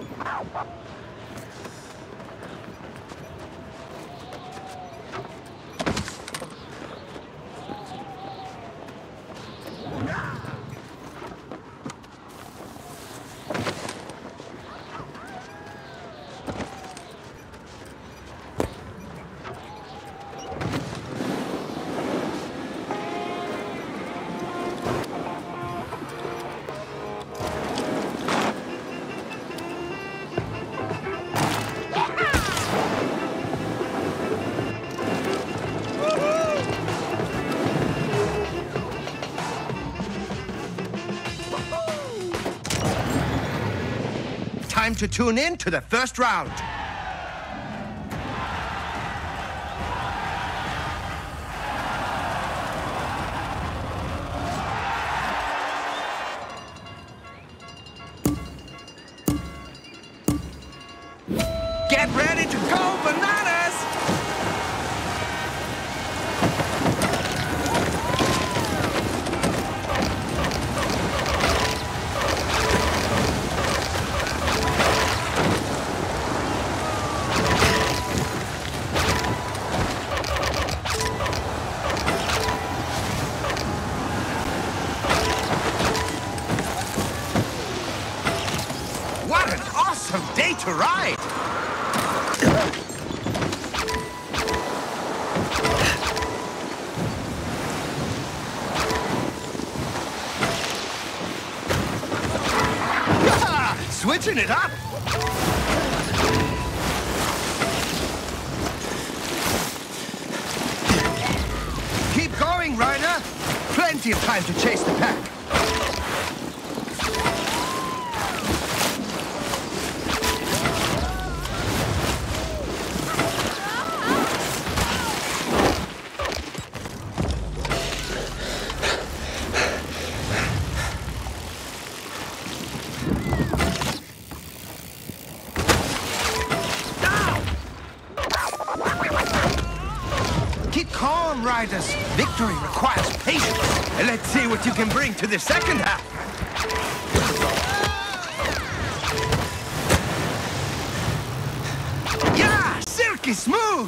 Time to tune in to the first round. Get ready to go bananas! What an awesome day to ride! Switching it up! Keep going, Ryder! Plenty of time to chase the pack. Keep calm, riders. Victory requires patience. And let's see what you can bring to the second half. Yeah, silky smooth.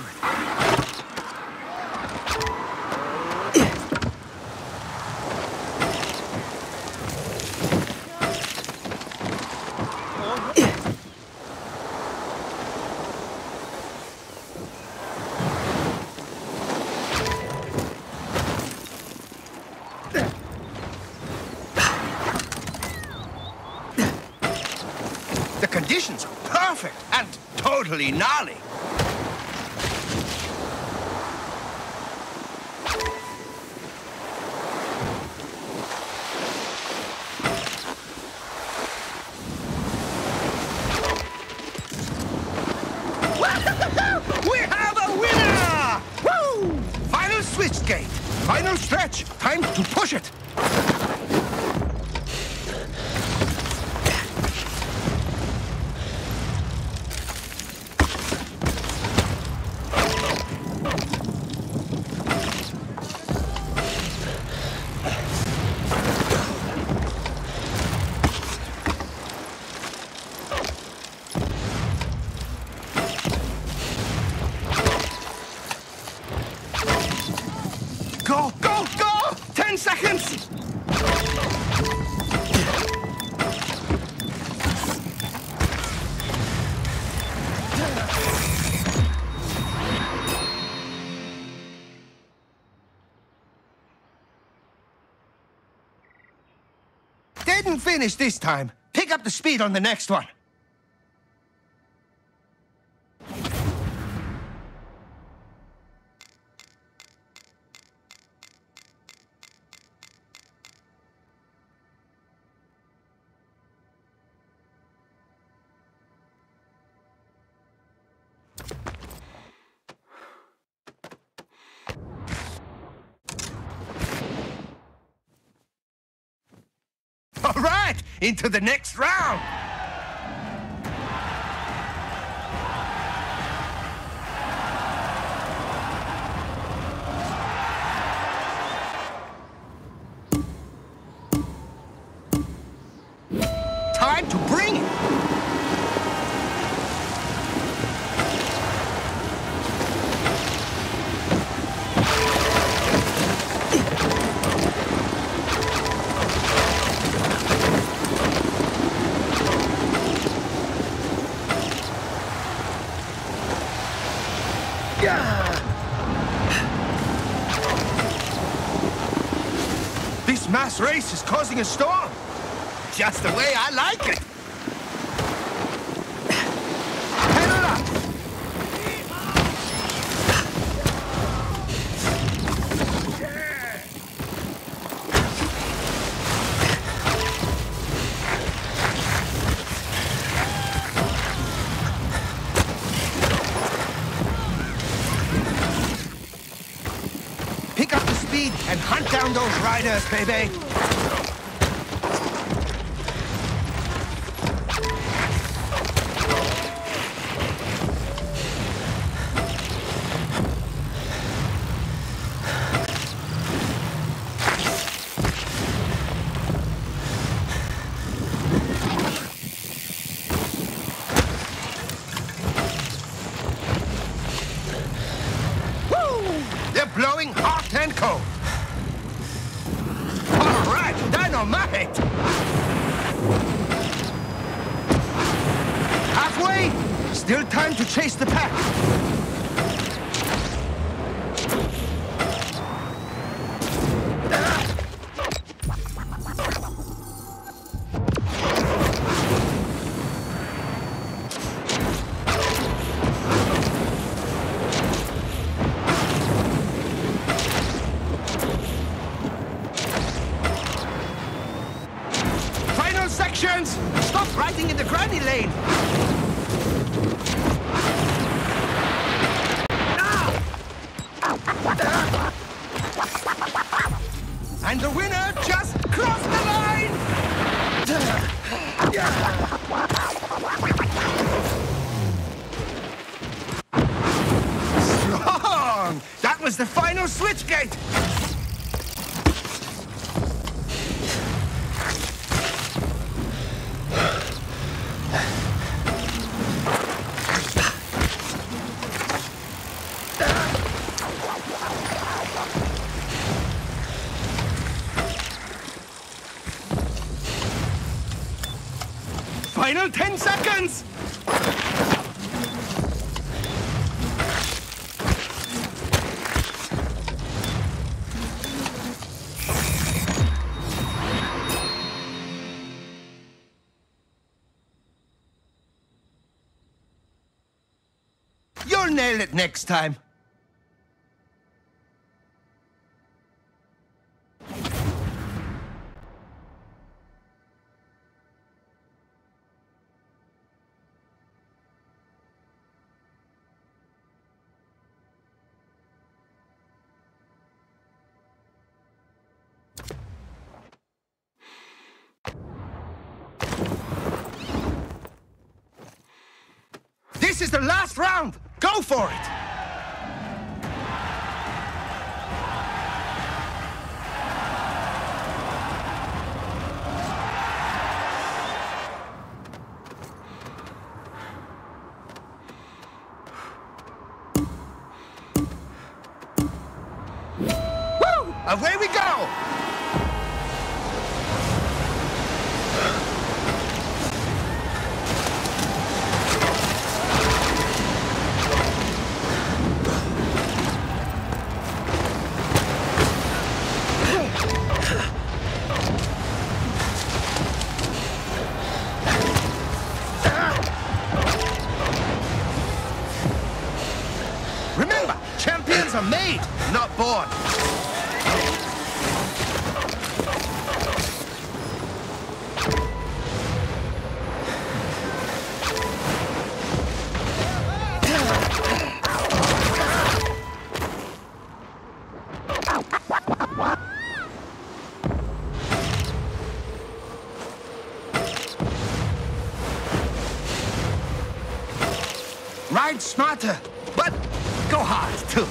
The conditions are perfect and totally gnarly. We have a winner! Woo! Final switch gate. Final stretch. Time to push it. Go, go, go! 10 seconds! Didn't finish this time. Pick up the speed on the next one. All right, into the next round. Time to bring it. This mass race is causing a storm. Just the way I like it. Pedal up! Pick up the speed and hunt down those riders, baby! Blowing hot and cold. All right, dynamite! Halfway? Still time to chase the pack. Sections! Stop riding in the granny lane! And the winner just crossed the line! Strong! That was the final switchgate! Final 10 seconds! You'll nail it next time. This is the last round! Go for it! Woo! Away we go! Remember, champions are made, not born. Ride smarter, but go hard, too.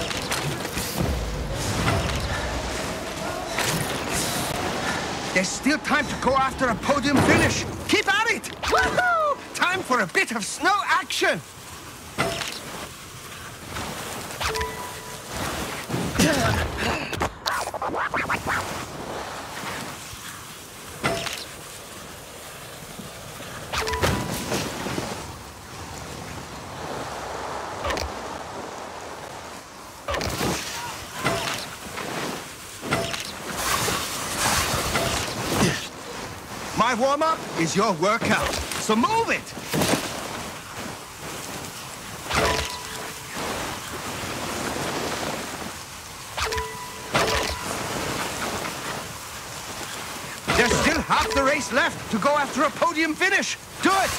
There's still time to go after a podium finish. Keep at it! Woohoo! Time for a bit of snow action! My warm-up is your workout, so move it! There's still half the race left to go after a podium finish. Do it!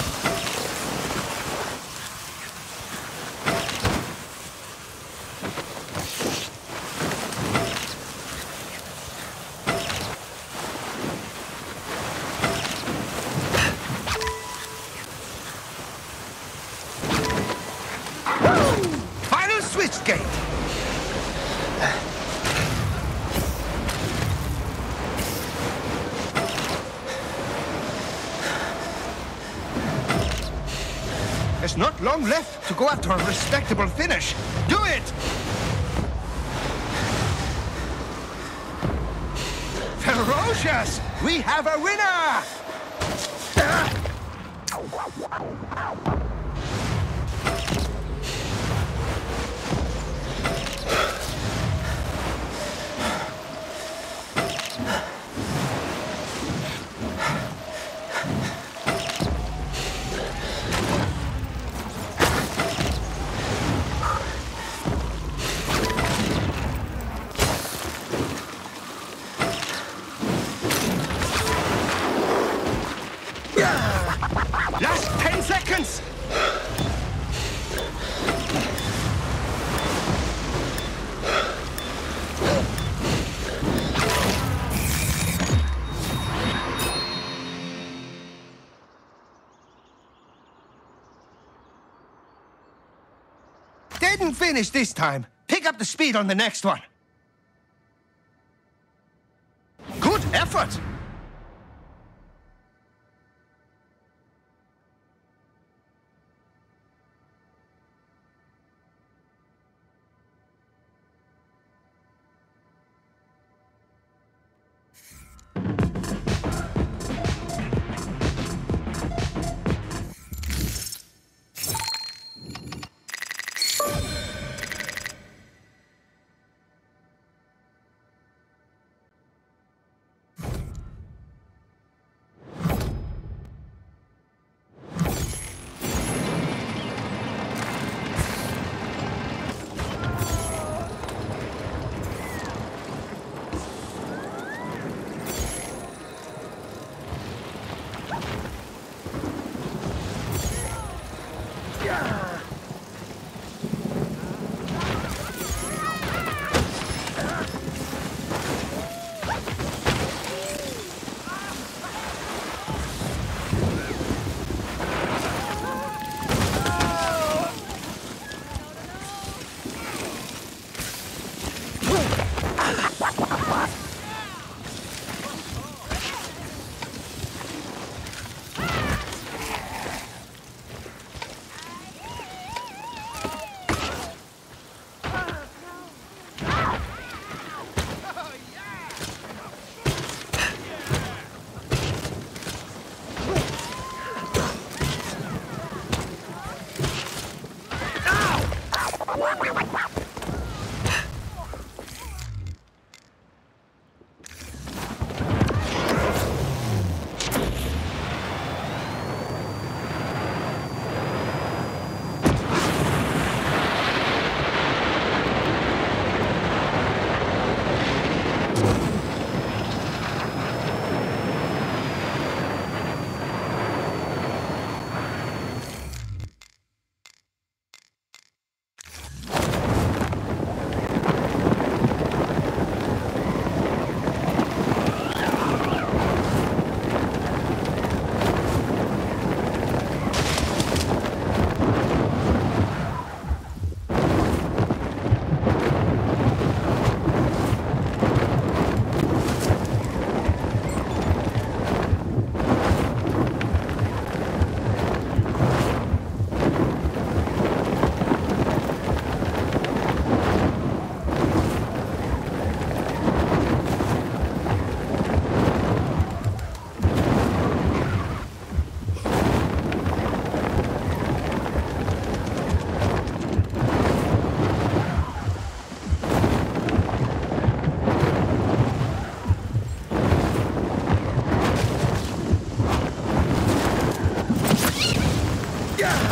Final switch gate. There's not long left to go after a respectable finish. Do it! Ferocious! We have a winner! Last 10 seconds! Didn't finish this time. Pick up the speed on the next one. Good effort!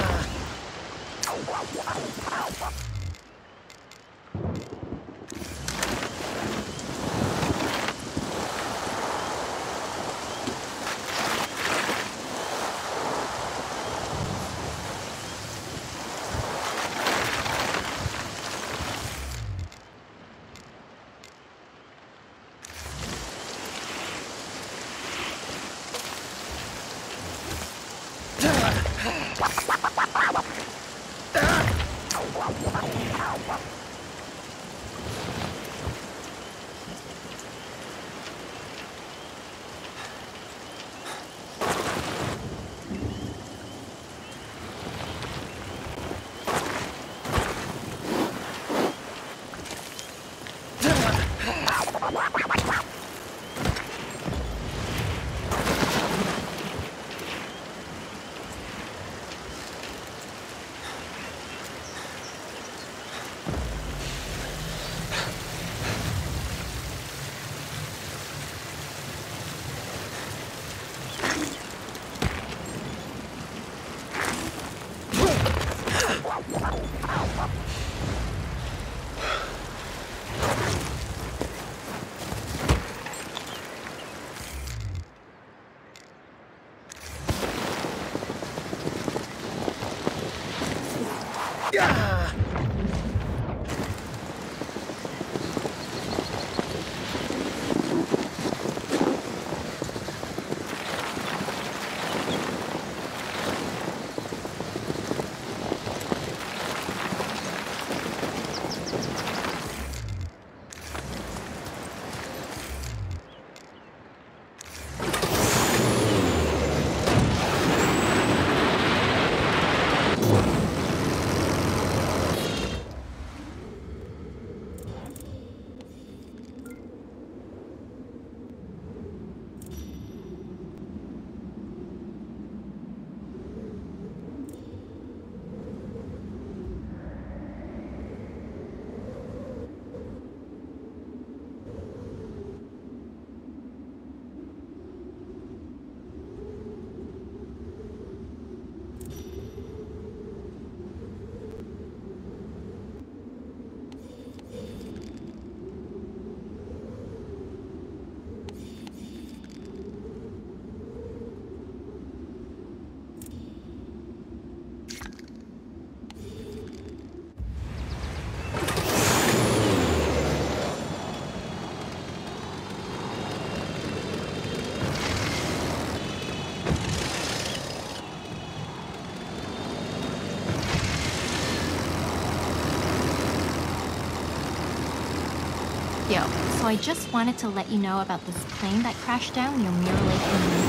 Yo, so I just wanted to let you know about this plane that crashed down near Mirror Lake in the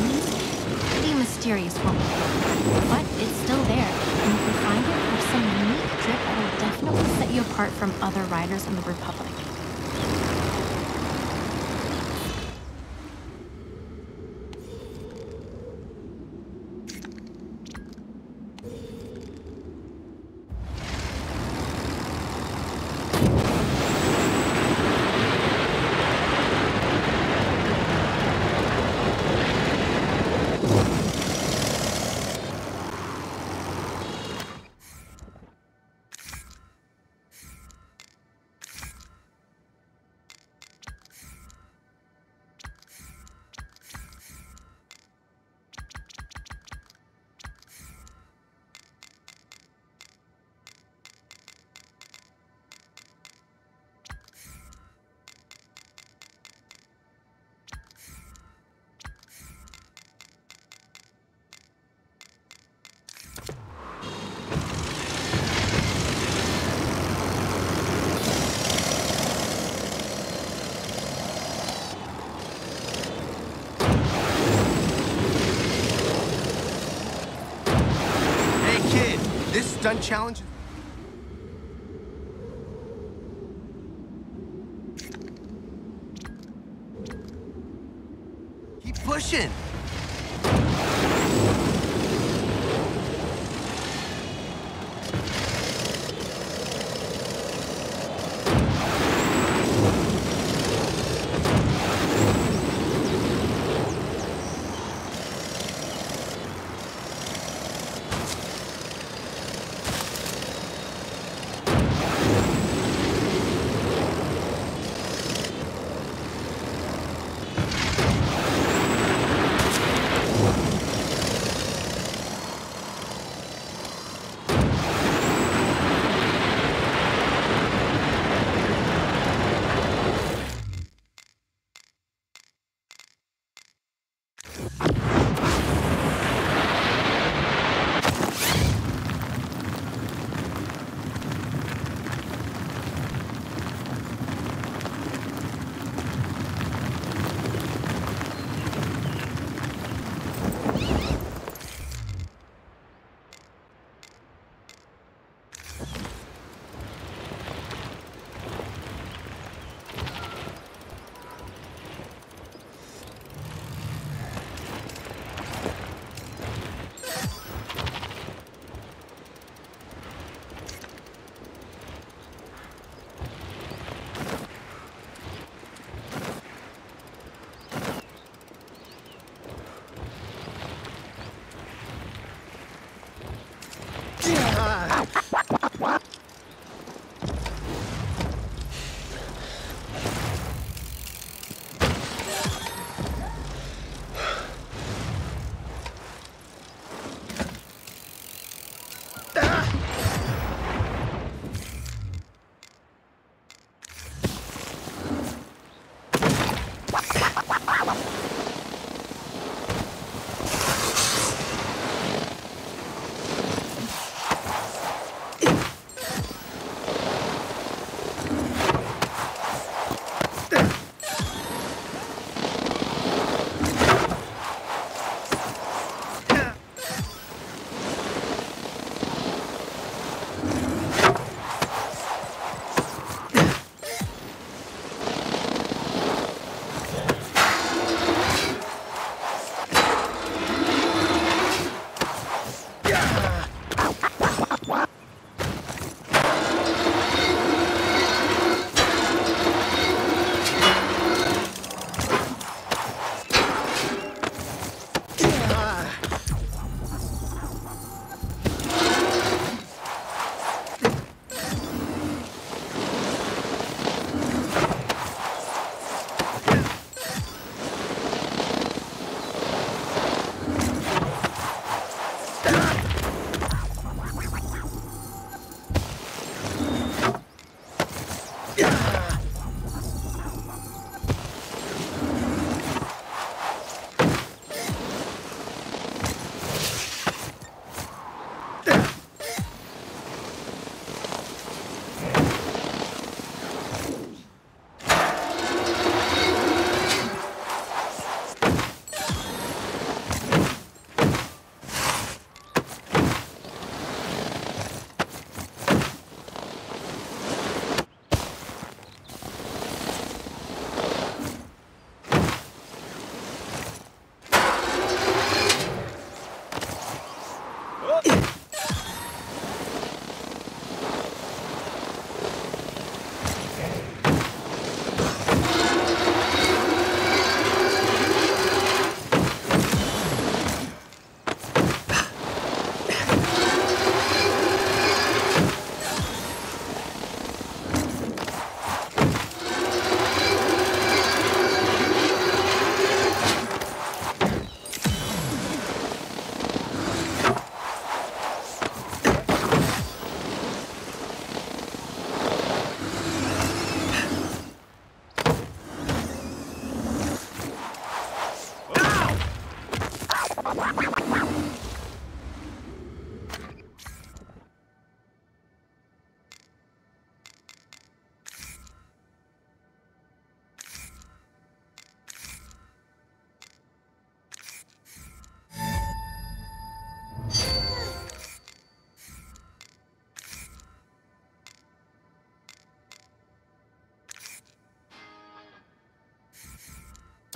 1970s. Pretty mysterious one. But it's still there, and if you find it, there's some unique drip that will definitely set you apart from other riders in the Republic. Stunt challenge? Keep pushing.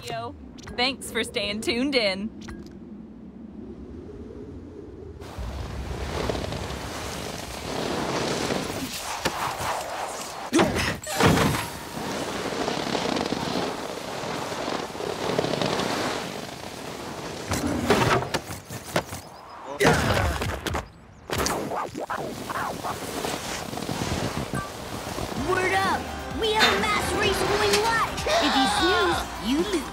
Yo, thanks for staying tuned in. Word up! We have a mass race going live! If you snooze, you lose.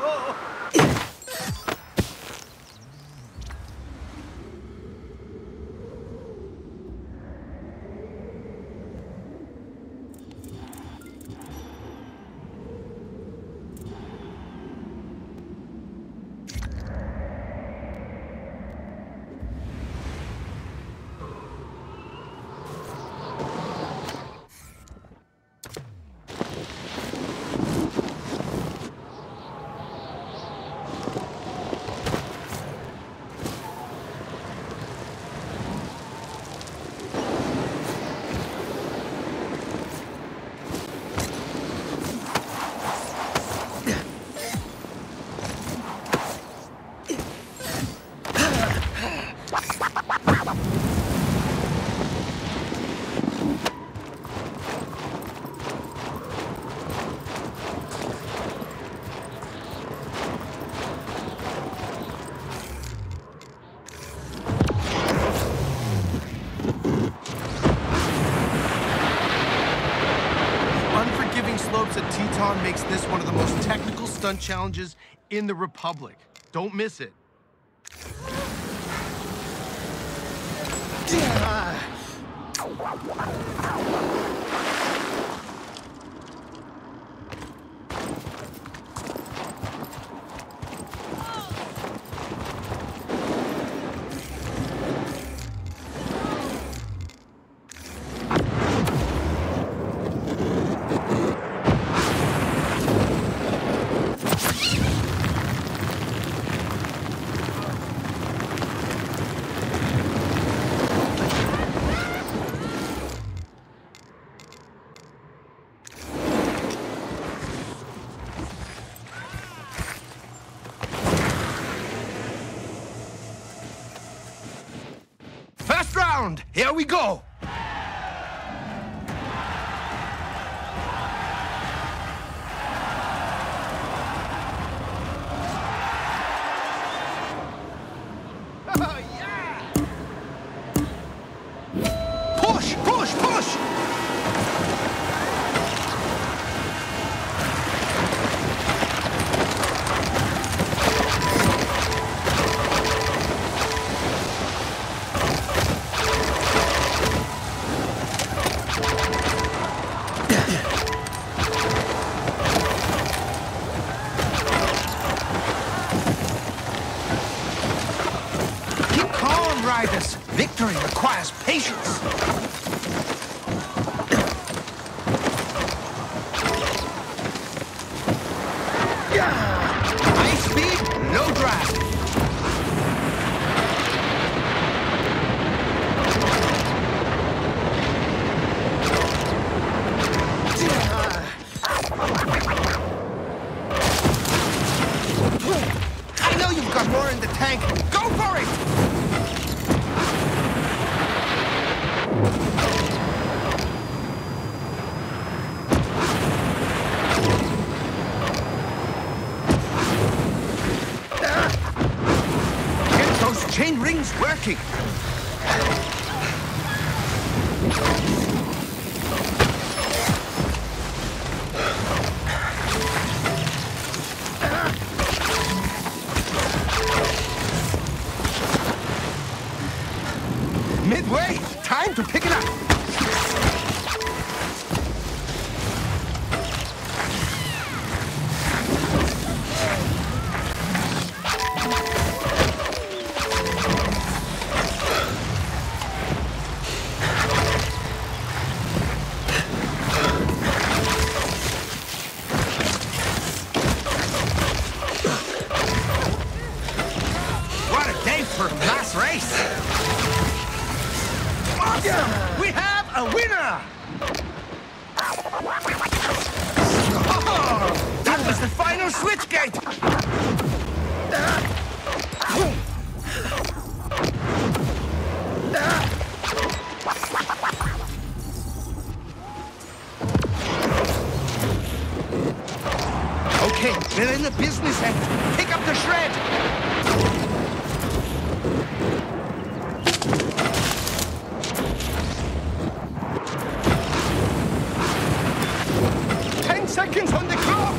Slopes at Teton makes this one of the most technical stunt challenges in the Republic. Don't miss it. First round, here we go. Oh, yeah. Push, push, push. Riders, victory requires patience. High speed, no drag. I know you've got more in the tank. Go for it! Get those chain rings working. Midway, time to pick it up. What a day for a mass race! Awesome! We have a winner! Oh, that was the final switch gate! Okay, we're in the business end. Pick up the shred! 10 seconds on the clock!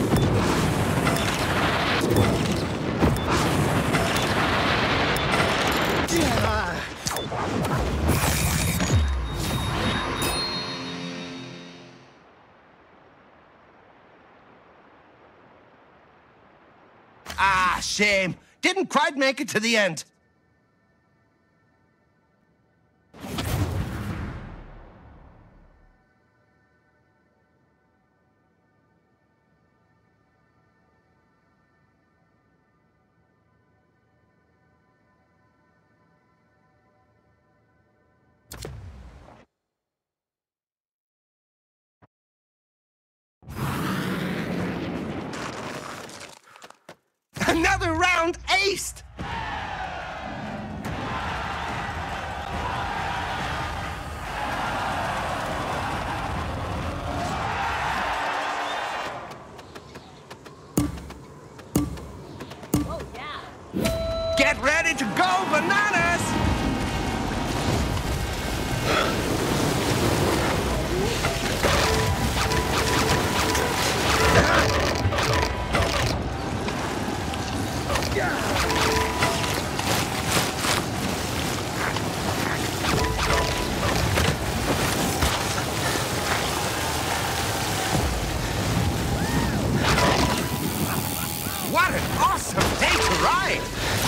Ah, shame. Didn't quite make it to the end. Another round aced! Oh, yeah. Get ready to go bananas! What an awesome day to ride!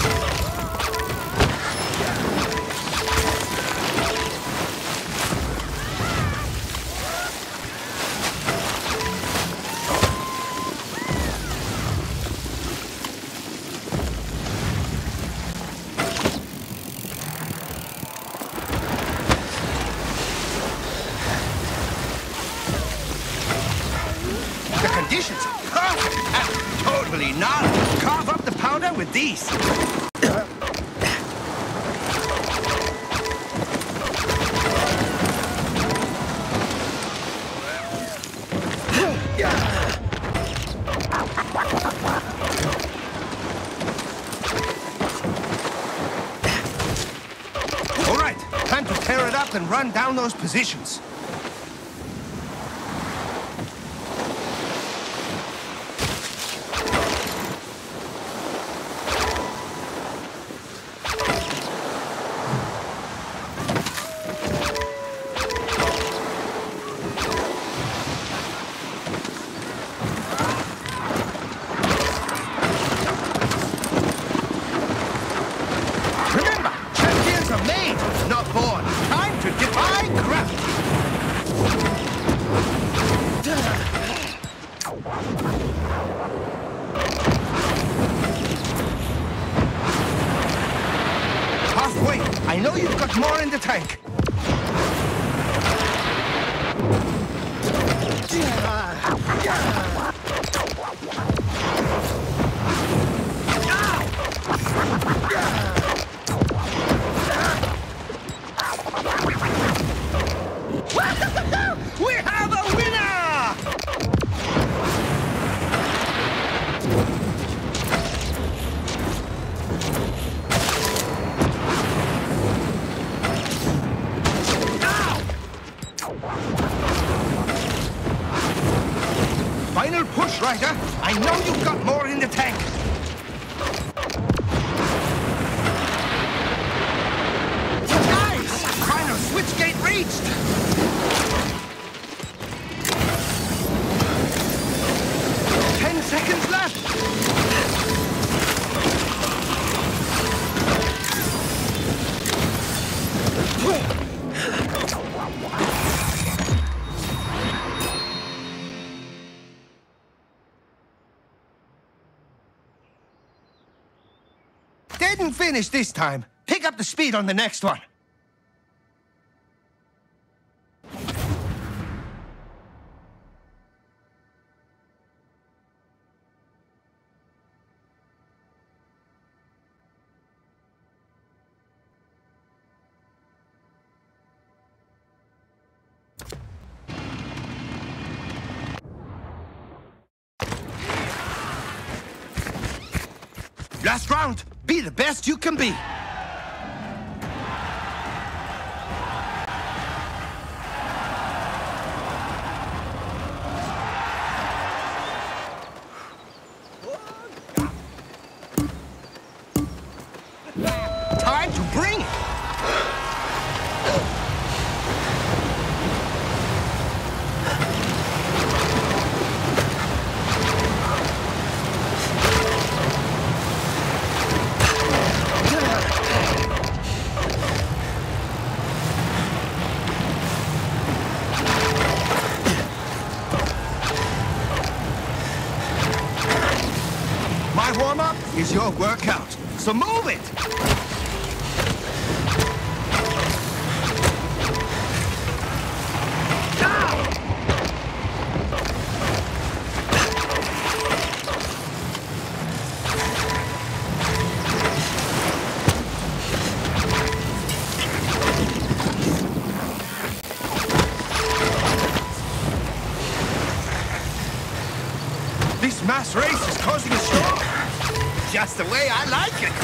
The conditions are perfect and totally not. Carve up the powder with these. All right, time to tear it up and run down those positions. Remember, champions are made, not born. Time to defy gravity. Halfway. I know you've got more in the tank. We have a winner! Final push, Ryder. I know you've got more in the tank. Nice! Final switchgate reached! Seconds left! Didn't finish this time. Pick up the speed on the next one. Last round. Be the best you can be. Time to bring it. My warm-up is your workout, so move it! Now! This mass race is causing a storm. Just the way I like it.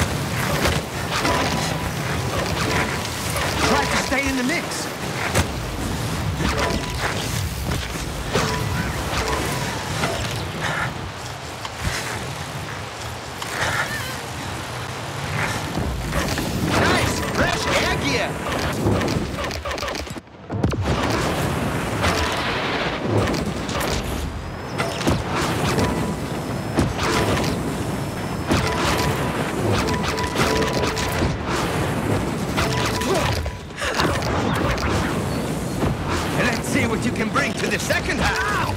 Try to stay in the mix. Nice, fresh air gear. See what you can bring to the second half.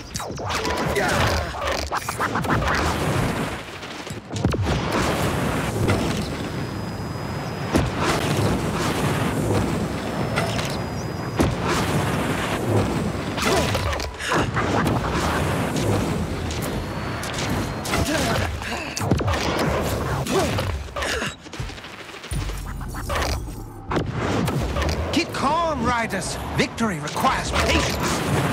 Keep calm, riders. Victory requires patience.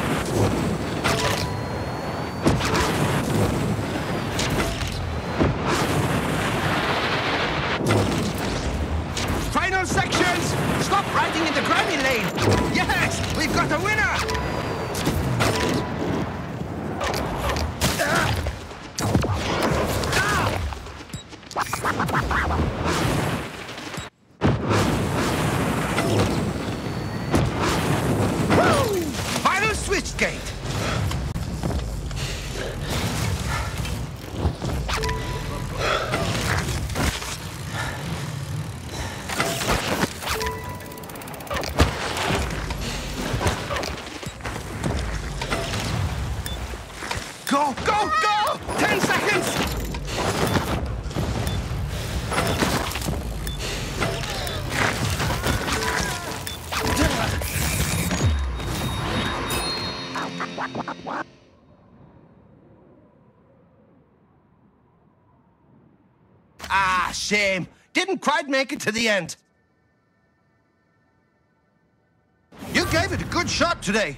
Final sections! Stop riding in the granny lane! Yes! We've got a winner! Final switch gate! Go, go, go! 10 seconds! Ah, shame. Didn't quite make it to the end. You gave it a good shot today.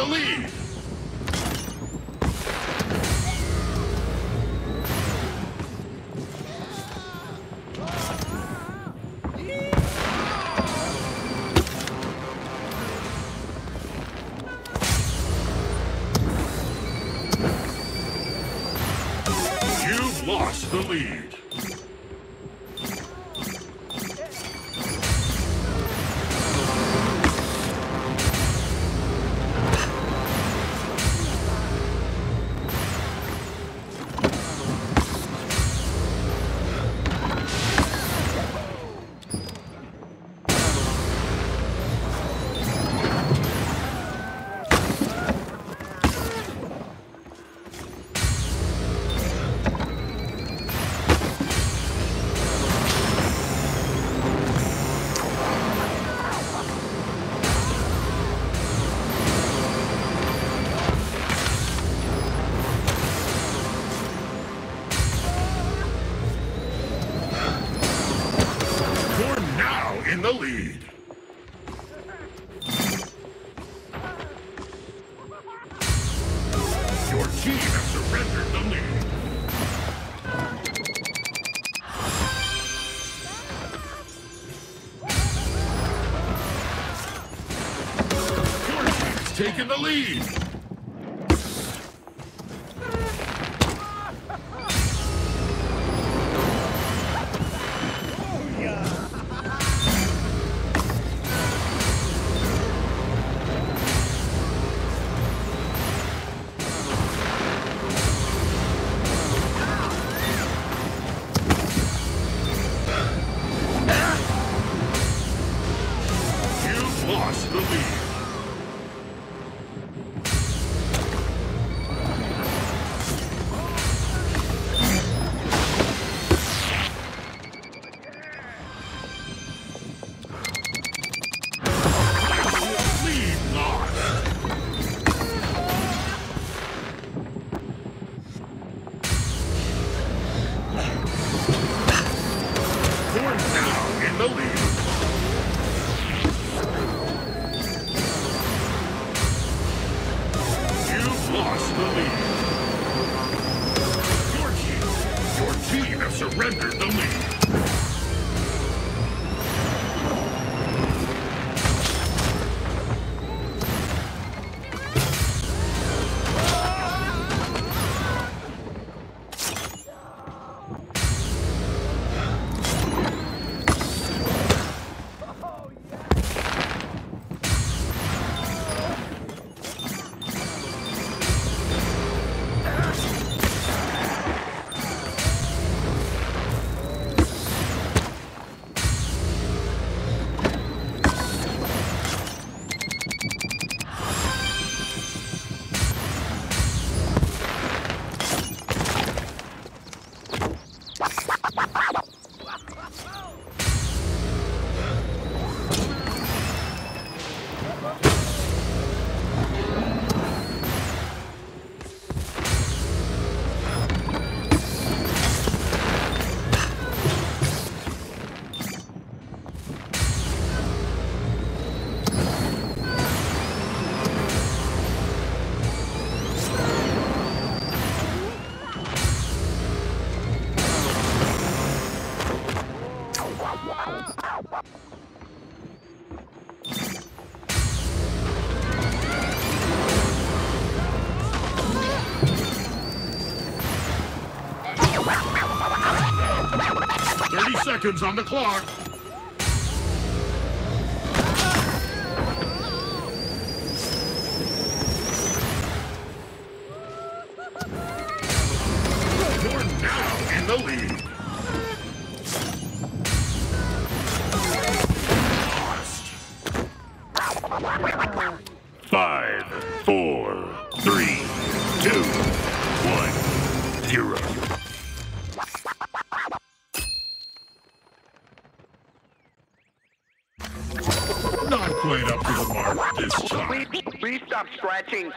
the lead. You've lost the lead. In the lead. Your team has surrendered the lead. Your team has taken the lead. Lost the lead. Lead lost. You're now in the lead. Lost the lead. Your team has surrendered the lead. Seconds on the clock. You're now in the lead. Lost. 5, 4, 3, 2, 1, 0. Not quite up to the mark this time. Please stop scratching.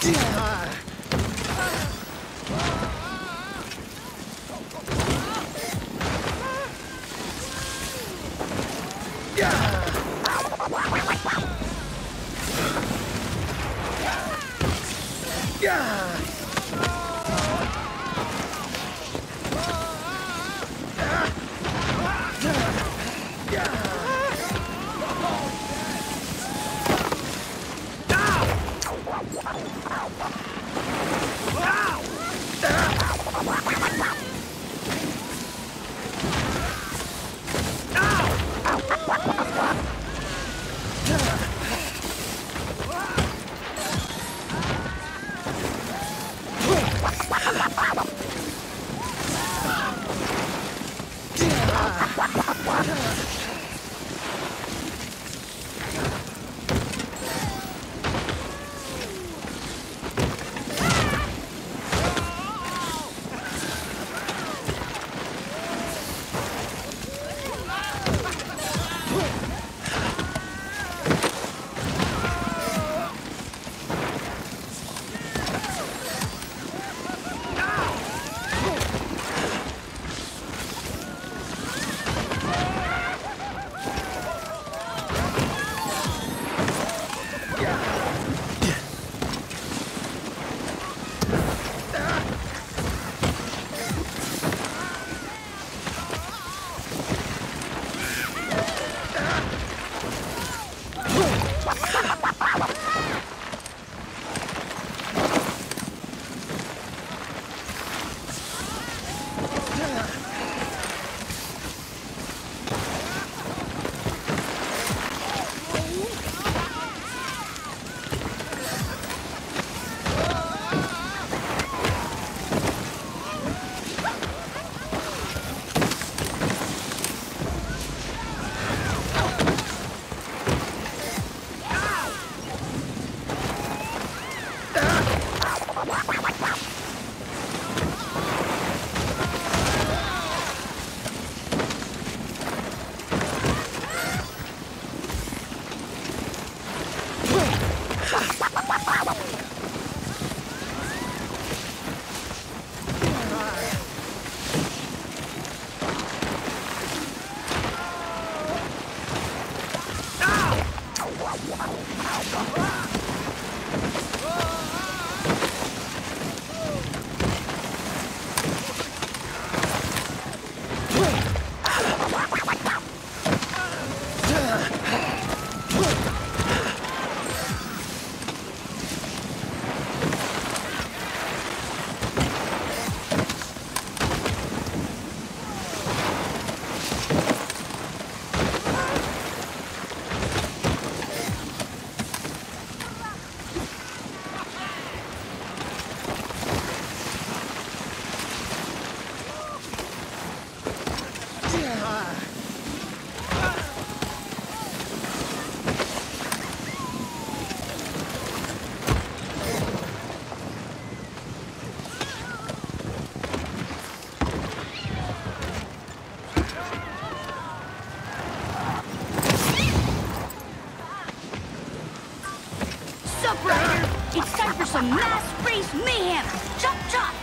It's time for some mass race mayhem! Chop chop!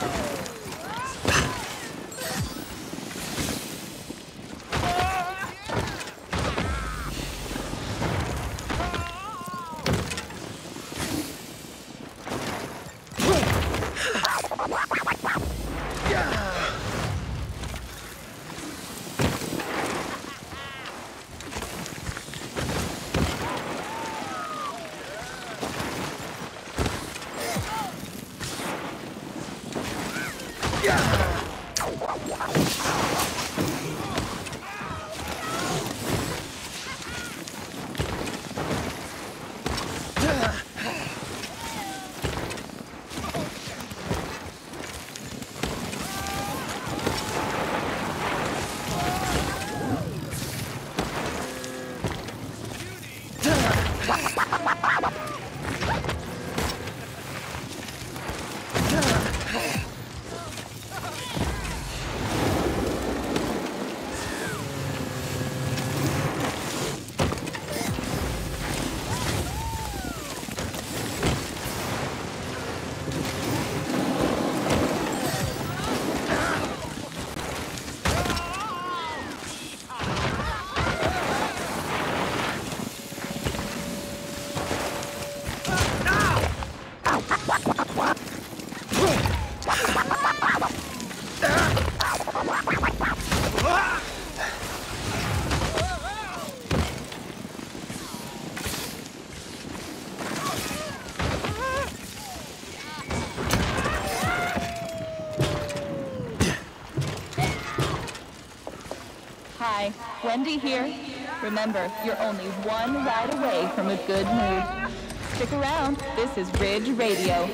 Hi, Wendy here. Remember, you're only one ride away from a good mood. Stick around. This is Ridge Radio.